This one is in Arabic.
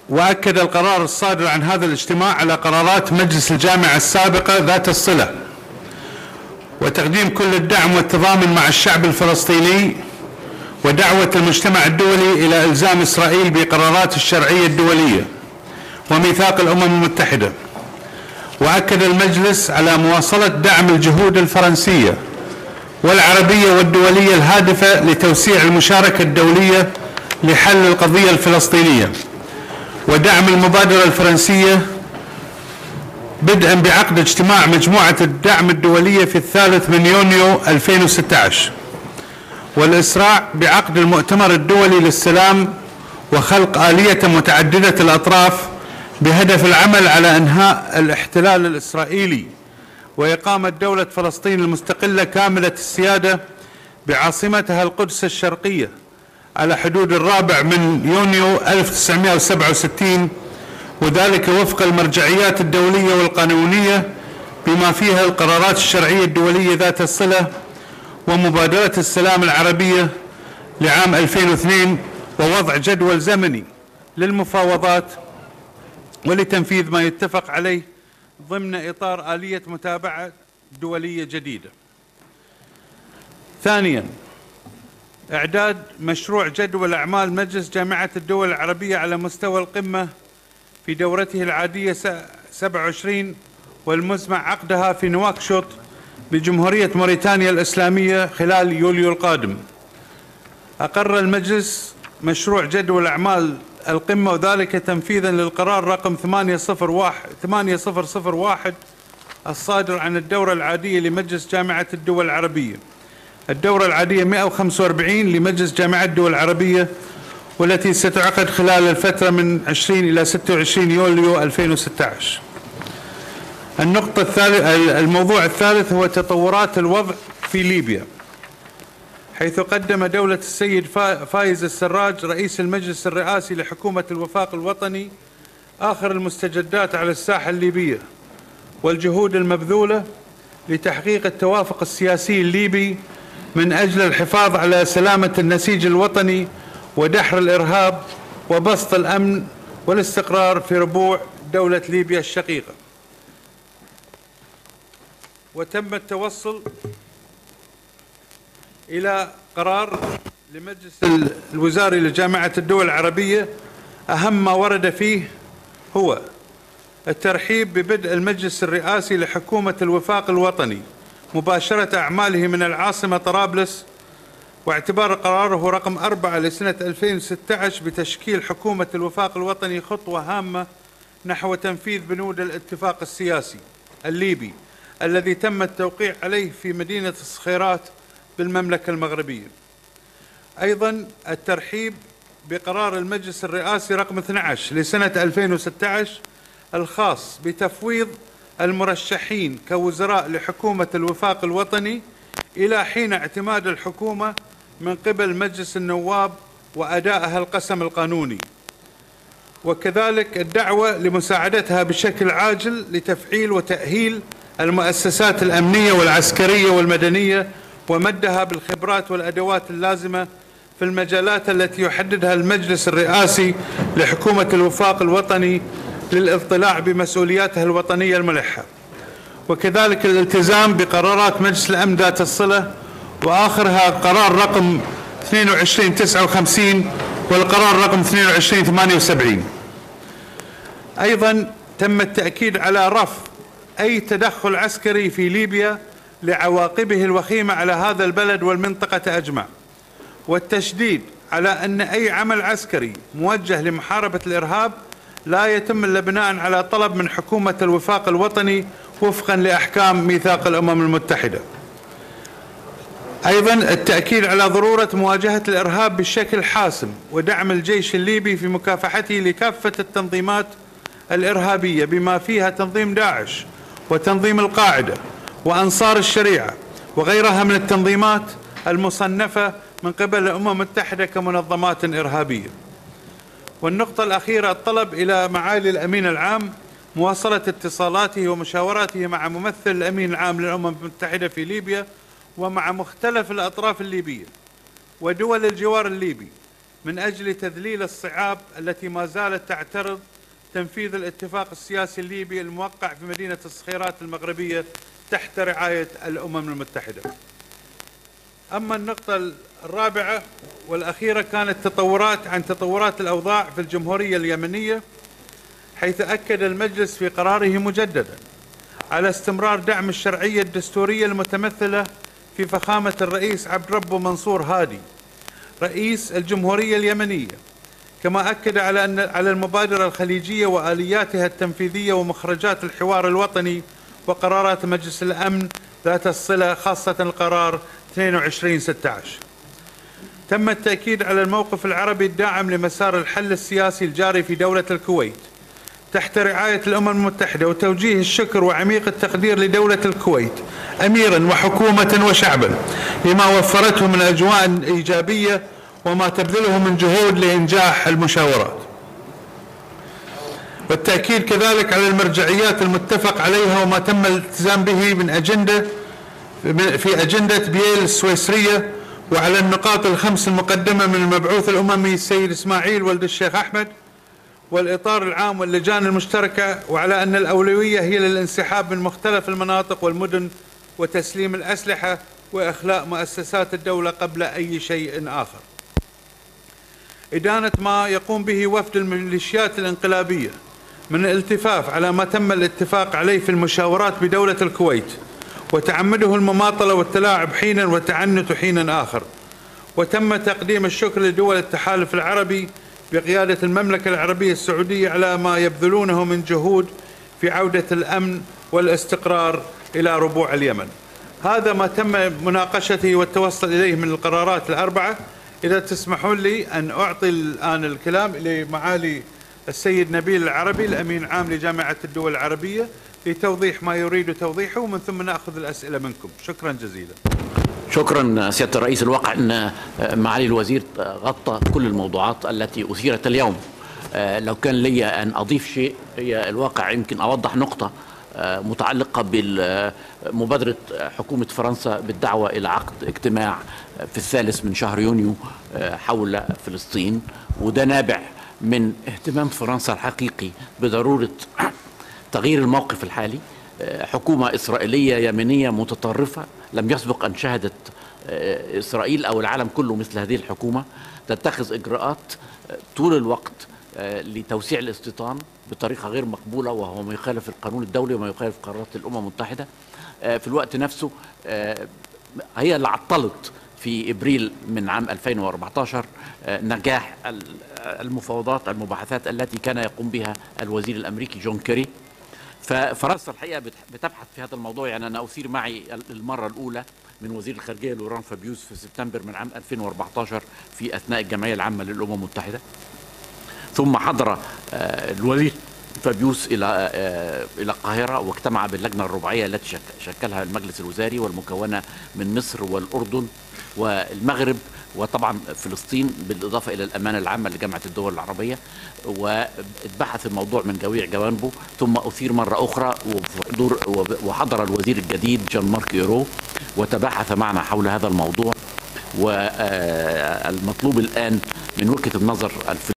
وأكد القرار الصادر عن هذا الاجتماع على قرارات مجلس الجامعة السابقة ذات الصلة، وتقديم كل الدعم والتضامن مع الشعب الفلسطيني، ودعوة المجتمع الدولي إلى إلزام إسرائيل بقرارات الشرعية الدولية وميثاق الأمم المتحدة. وأكد المجلس على مواصلة دعم الجهود الفرنسية والعربية والدولية الهادفة لتوسيع المشاركة الدولية لحل القضية الفلسطينية، ودعم المبادرة الفرنسية بدءا بعقد اجتماع مجموعة الدعم الدولية في 3 يونيو 2016، والإسراع بعقد المؤتمر الدولي للسلام وخلق آلية متعددة الأطراف بهدف العمل على إنهاء الاحتلال الإسرائيلي وإقامة دولة فلسطين المستقلة كاملة السيادة بعاصمتها القدس الشرقية على حدود 4 يونيو 1967، وذلك وفق المرجعيات الدولية والقانونية بما فيها القرارات الشرعية الدولية ذات الصلة ومبادرة السلام العربية لعام 2002، ووضع جدول زمني للمفاوضات ولتنفيذ ما يتفق عليه ضمن إطار آلية متابعة دولية جديدة. ثانياً، إعداد مشروع جدول أعمال مجلس جامعة الدول العربية على مستوى القمة في دورته العادية 27 والمزمع عقدها في نواكشوط بجمهورية موريتانيا الإسلامية خلال يوليو القادم. أقر المجلس مشروع جدول أعمال القمة، وذلك تنفيذا للقرار رقم 8001 الصادر عن الدورة العادية لمجلس جامعة الدول العربية، الدورة العادية 145 لمجلس جامعة الدول العربية، والتي ستعقد خلال الفترة من 20 إلى 26 يوليو 2016. الموضوع الثالث هو تطورات الوضع في ليبيا، حيث قدم دولة السيد فايز السراج رئيس المجلس الرئاسي لحكومة الوفاق الوطني آخر المستجدات على الساحة الليبية والجهود المبذولة لتحقيق التوافق السياسي الليبي من أجل الحفاظ على سلامة النسيج الوطني ودحر الإرهاب وبسط الأمن والاستقرار في ربوع دولة ليبيا الشقيقة. وتم التوصل إلى قرار لمجلس الوزاري لجامعة الدول العربية، أهم ما ورد فيه هو الترحيب ببدء المجلس الرئاسي لحكومة الوفاق الوطني مباشرة أعماله من العاصمة طرابلس، واعتبار قراره رقم 4 لسنة 2016 بتشكيل حكومة الوفاق الوطني خطوة هامة نحو تنفيذ بنود الاتفاق السياسي الليبي الذي تم التوقيع عليه في مدينة الصخيرات بالمملكة المغربية. أيضا الترحيب بقرار المجلس الرئاسي رقم 12 لسنة 2016 الخاص بتفويض المرشحين كوزراء لحكومة الوفاق الوطني إلى حين اعتماد الحكومة من قبل مجلس النواب وأدائها القسم القانوني، وكذلك الدعوة لمساعدتها بشكل عاجل لتفعيل وتأهيل المؤسسات الأمنية والعسكرية والمدنية ومدها بالخبرات والأدوات اللازمة في المجالات التي يحددها المجلس الرئاسي لحكومة الوفاق الوطني للاطلاع بمسؤولياتها الوطنية الملحة، وكذلك الالتزام بقرارات مجلس الأمن ذات الصلة، وآخرها قرار رقم 2259 والقرار رقم 2278. أيضا تم التأكيد على رفض أي تدخل عسكري في ليبيا لعواقبه الوخيمة على هذا البلد والمنطقة أجمع، والتشديد على أن أي عمل عسكري موجه لمحاربة الإرهاب لا يتم إلا بناء على طلب من حكومة الوفاق الوطني وفقا لأحكام ميثاق الأمم المتحدة. أيضا التأكيد على ضرورة مواجهة الإرهاب بشكل حاسم ودعم الجيش الليبي في مكافحته لكافة التنظيمات الإرهابية بما فيها تنظيم داعش وتنظيم القاعدة وأنصار الشريعة وغيرها من التنظيمات المصنفة من قبل الأمم المتحدة كمنظمات إرهابية. والنقطة الأخيرة الطلب إلى معالي الأمين العام مواصلة اتصالاته ومشاوراته مع ممثل الأمين العام للأمم المتحدة في ليبيا ومع مختلف الأطراف الليبية ودول الجوار الليبي من أجل تذليل الصعاب التي ما زالت تعترض تنفيذ الاتفاق السياسي الليبي الموقع في مدينة الصخيرات المغربية تحت رعاية الأمم المتحدة. أما النقطة الرابعة والأخيرة كانت تطورات الأوضاع في الجمهورية اليمنية، حيث أكد المجلس في قراره مجددا على استمرار دعم الشرعية الدستورية المتمثلة في فخامة الرئيس عبد ربه منصور هادي رئيس الجمهورية اليمنية، كما أكد على المبادرة الخليجية وآلياتها التنفيذية ومخرجات الحوار الوطني وقرارات مجلس الأمن ذات الصلة، خاصة القرار 22/16. تم التأكيد على الموقف العربي الداعم لمسار الحل السياسي الجاري في دولة الكويت تحت رعاية الأمم المتحدة، وتوجيه الشكر وعميق التقدير لدولة الكويت أميرا وحكومة وشعبا لما وفرته من أجواء إيجابية وما تبذله من جهود لإنجاح المشاورات. والتأكيد كذلك على المرجعيات المتفق عليها وما تم الالتزام به في أجندة بييل السويسرية، وعلى النقاط الخمس المقدمة من المبعوث الأممي السيد إسماعيل ولد الشيخ أحمد والإطار العام واللجان المشتركة، وعلى أن الأولوية هي للانسحاب من مختلف المناطق والمدن وتسليم الأسلحة وإخلاء مؤسسات الدولة قبل أي شيء آخر. إدانة ما يقوم به وفد الميليشيات الانقلابية من الالتفاف على ما تم الاتفاق عليه في المشاورات بدولة الكويت، وتعمده المماطلة والتلاعب حينا والتعنت حينا آخر. وتم تقديم الشكر لدول التحالف العربي بقيادة المملكة العربية السعودية على ما يبذلونه من جهود في عودة الأمن والاستقرار إلى ربوع اليمن. هذا ما تم مناقشته والتوصل إليه من القرارات الأربعة. إذا تسمحون لي أن أعطي الآن الكلام لمعالي السيد نبيل العربي الأمين العام لجامعة الدول العربية لتوضيح ما يريد توضيحه، ومن ثم نأخذ الأسئلة منكم. شكرا جزيلا. شكرا سيادة الرئيس. الواقع أن معالي الوزير غطى كل الموضوعات التي أثيرت اليوم. لو كان لي أن أضيف شيء، هي الواقع يمكن أوضح نقطة متعلقة بمبادرة حكومة فرنسا بالدعوة إلى عقد اجتماع في 3 من شهر يونيو حول فلسطين، وده نابع من اهتمام فرنسا الحقيقي بضرورة تغيير الموقف الحالي. حكومة إسرائيلية يمنية متطرفة لم يسبق أن شهدت إسرائيل أو العالم كله مثل هذه الحكومة، تتخذ إجراءات طول الوقت لتوسيع الاستيطان بطريقة غير مقبولة، وهو ما يخالف القانون الدولي وما يخالف قرارات الأمم المتحدة. في الوقت نفسه هي اللي عطلت في إبريل من عام 2014 نجاح المفاوضات المباحثات التي كان يقوم بها الوزير الأمريكي جون كيري. ففرنسا الحقيقة بتبحث في هذا الموضوع. يعني أنا أثير معي المرة الأولى من وزير الخارجية لوران فابيوس في سبتمبر من عام 2014 في أثناء الجمعية العامة للأمم المتحدة، ثم حضر الوزير فابيوس إلى القاهرة واجتمع باللجنة الرباعية التي شكلها المجلس الوزاري والمكونة من مصر والأردن والمغرب وطبعا فلسطين، بالإضافة إلى الأمانة العامة لجامعة الدول العربية، واتبحث الموضوع من جميع جوانبه. ثم أثير مرة أخرى وحضر الوزير الجديد جان مارك إيرو وتباحث معنا حول هذا الموضوع. والمطلوب الآن من وجهة النظر